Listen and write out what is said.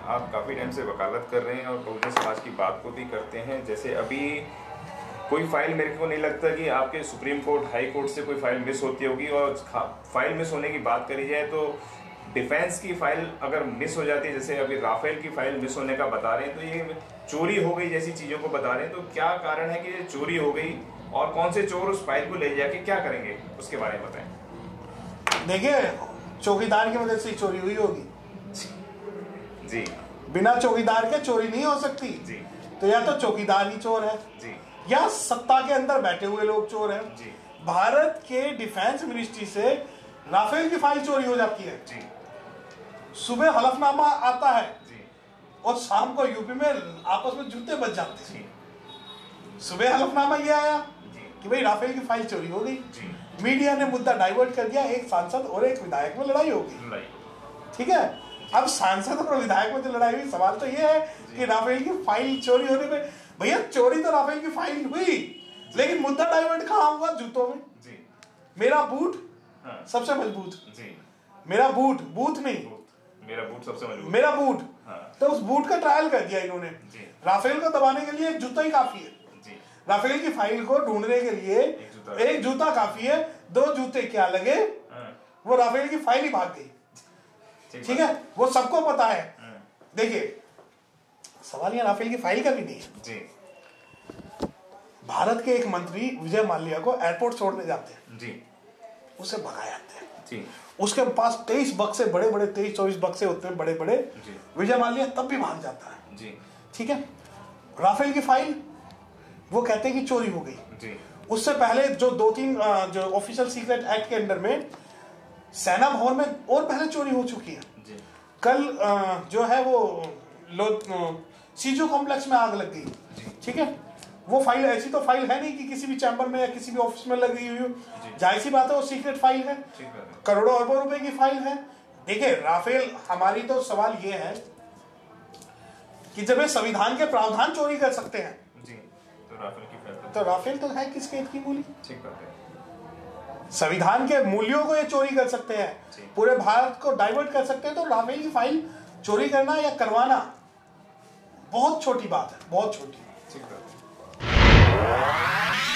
आप काफ़ी टाइम से वकालत कर रहे हैं और बहुजन समाज की बात को भी करते हैं। जैसे अभी कोई फाइल, मेरे को नहीं लगता कि आपके सुप्रीम कोर्ट, हाई कोर्ट से कोई फाइल मिस होती होगी। और फाइल मिस होने की बात करी जाए तो डिफेंस की फाइल अगर मिस हो जाती है, जैसे अभी राफेल की फाइल मिस होने का बता रहे हैं, तो ये चोरी हो गई जैसी चीज़ों को बता रहे हैं। तो क्या कारण है कि ये चोरी हो गई और कौन से चोर उस फाइल को ले जाके क्या करेंगे, उसके बारे में बताएं। देखिए, चौकीदार की वजह से ही चोरी हुई होगी जी। बिना चौकीदार के चोरी नहीं हो सकती जी। तो या तो चौकीदार ही चोर है जी, या सत्ता के अंदर बैठे हुए लोग चोर हैं। जी। भारत के डिफेंस मिनिस्ट्री से राफेल की फाइल चोरी हो जाती है। जी। सुबह हलफनामा आता है जी। और शाम को यूपी में आपस में जूते बच जाते हैं। जी। सुबह हलफनामा ये आया जी। कि भाई राफेल की फाइल चोरी हो गई। जी। मीडिया ने मुद्दा डाइवर्ट कर दिया, एक सांसद और एक विधायक में लड़ाई होगी। ठीक है, अब सांसद और विधायक में जो लड़ाई हुई, सवाल तो ये है कि राफेल की फाइल चोरी होने में, भैया चोरी तो राफेल की फाइल हुई, लेकिन मुद्दा डाइवर्ट कहाँ हुआ? जूतों में। जी। मेरा बूट हाँ। सबसे मजबूत। जी। मेरा बूट, बूथ नहीं, मेरा बूट सबसे मजबूत, मेरा बूट। हाँ। तो उस बूट का ट्रायल कर दिया इन्होंने। जी। राफेल को दबाने के लिए एक जूता ही काफी है। जी। राफेल की फाइल को ढूंढने के लिए एक जूता काफी है, दो जूते क्या लगे, हाँ। वो राफेल की फाइल ही भाग गई। ठीक है, वो सबको पता है। देखिए, सवाल यहाँ राफेल की फाइल का भी नहीं है। जी। भारत के एक मंत्री विजय माल्या को एयरपोर्ट छोड़ने जाते हैं। जी। उसे भगाए जाते हैं। जी। उसके पास 23 बक्से, बड़े बड़े 23-24 बक्से होते हैं, बड़े बड़े। विजय माल्या तब भी भाग जाता है। जी। ठीक है, राफेल की फाइल वो कहते हैं कि चोरी हो गई। जी। उससे उससे पहले जो 2-3 जो ऑफिशियल सीक्रेट एक्ट के अंडर में सेना भवन में और पहले चोरी हो चुकी है। जी। कल जो है वो सीजो कॉम्प्लेक्स में आग लग गई। ठीक है, वो फाइल ऐसी तो फाइल है नहीं कि किसी भी चैम्बर में या किसी भी ऑफिस में लगी हुई हो। जाहिर सी बात है, वो सीक्रेट फाइल है, करोड़ों अरबों रुपए की फाइल है। देखिए, राफेल, हमारी तो सवाल ये है कि जब ये संविधान के प्रावधान चोरी कर सकते हैं, जी, तो राफेल तो है किसके हित की मूली? ठीक बात है। संविधान के मूल्यों को ये चोरी कर सकते हैं, पूरे भारत को डाइवर्ट कर सकते हैं। तो राफेल की फाइल चोरी करना या करवाना बहुत छोटी बात है, बहुत छोटी। ठीक बात है।